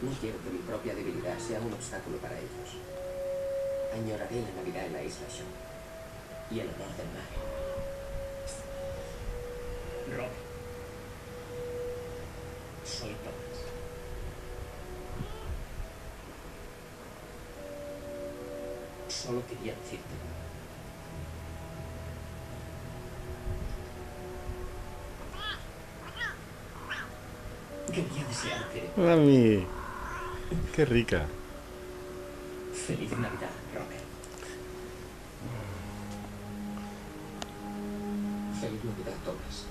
No quiero que mi propia debilidad sea un obstáculo para ellos. Añoraré la Navidad en la isla Shaw y el olor del mar. Rob, soy Thomas. Solo quería decirte. Quería desearte. Mami, qué rica. Feliz Navidad, Robert. Feliz Navidad, Thomas.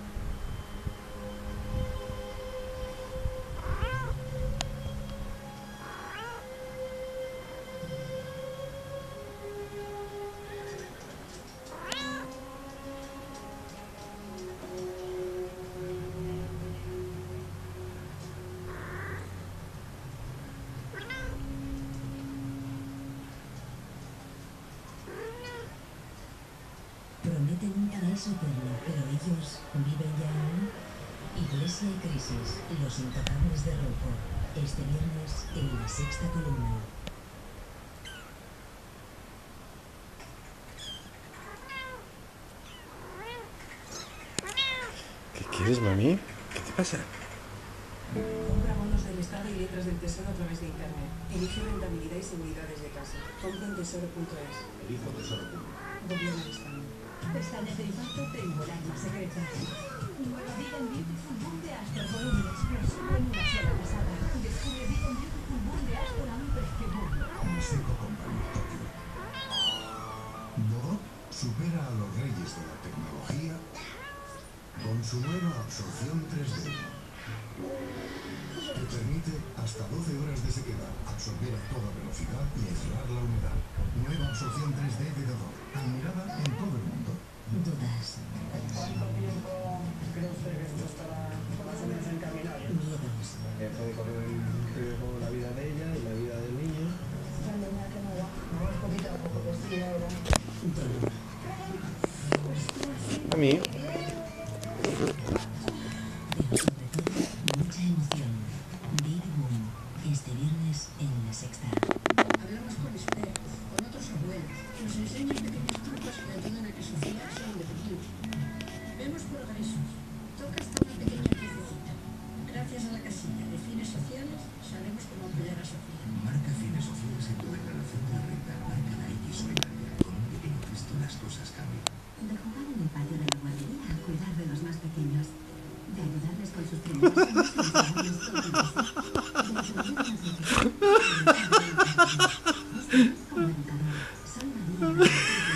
Prometen un paraíso eterno, pero ellos viven ya en él. Iglesia y Crisis, los intocables de Rocco. Este viernes en La Sexta Columna. ¿Qué quieres, mami? ¿Qué te pasa? Compra bonos del Estado y letras del Tesoro a través de Internet. Elige rentabilidad y seguridad desde casa. Compra en tesoro.es. Elijo Tesoro. Gobierno de España. Pestañas de impacto tengo el arma secreta. Nueva vida en Beautiful Boom de Astor por un expreso en una sola pasada. Descubre vida en Beautiful Boom de Astor a un precio boom. Seco Company, Tokio. Bodot supera a los reyes de la tecnología con su nueva absorción 3D. Que permite hasta 12 horas de sequedad, absorber a toda velocidad y aislar la humedad. Nueva absorción 3D de Bodot, admirada en todo el mundo. Dudas. ¿Cuánto tiempo cree usted que esto estará más o menos encaminado? Miedos. Puede correr en riesgo la vida de ella y la vida del niño. La niña que no va. No, es poquito a poco que sí, ahora. Mami. Pero sobre todo, mucha emoción. Big Boom. Este viernes en La Sexta. Hablamos con expertos, con otros abuelos. Nos enseñan pequeños trucos que ayudan a que Sofía sea independiente. Vemos progresos. Toca hasta una pequeña crucecita. Gracias a la casilla de fines sociales, sabemos cómo apoyar a Sofía. Marca fines sociales en tu declaración de la renta. Marca la X solidaria. Con un pequeño gesto las cosas cambian. De jugar en el patio de la guardería a cuidar de los más pequeños. De ayudarles con sus primeras cosas y enseñarles todo el proceso. De ayudar a las necesidades. Como educador, Sol María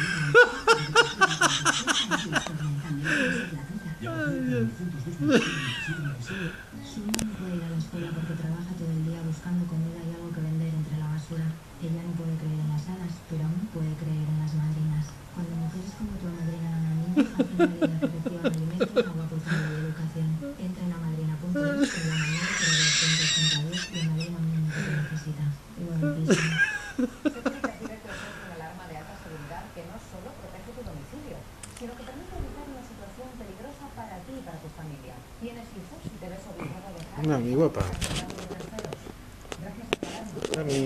su hija no puede ir a la escuela porque trabaja todo el día buscando comida y algo que vender entre la basura. Ella no puede creer en las hadas, pero aún puede creer en las madrinas. Cuando mujeres como tu amadrinan a una niña, hacen realidad que reciban alimentos, agua potable y educación. Entra en amadrina.es con la mañana pero de 282 y amadrina a un niño que te necesita. Guapísimo. Se tiene que activar tu ofrece una alarma de alta seguridad que no solo protege tu domicilio, sino que permite evitar una situación peligrosa para ti y para tu familia. Tienes hijos y te ves obligado a dejar Mami, guapa. gracias a la alarma. Mami.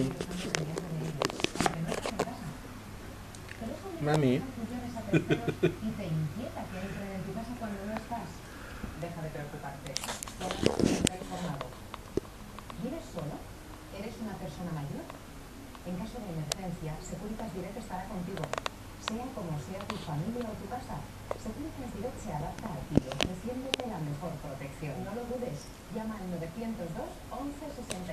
Mami. Y te inquieta que entren en tu casa cuando no estás. Deja de preocuparte. Está informado. ¿Vives solo? ¿Eres una persona mayor? En caso de emergencia, Securitas Direct estará contigo. Sea como sea tu familia o tu casa, Securitas Direct se adapta a ti, ofreciéndote la mejor protección. No lo dudes. Llama al 902 11 60.